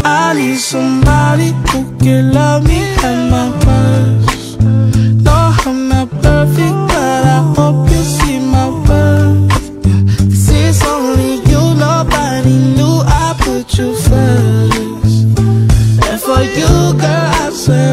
I need somebody who can love me at my worst. No, I'm not perfect, but I hope you see my worth. This is only you, nobody knew I put you first. And for you, girl, I swear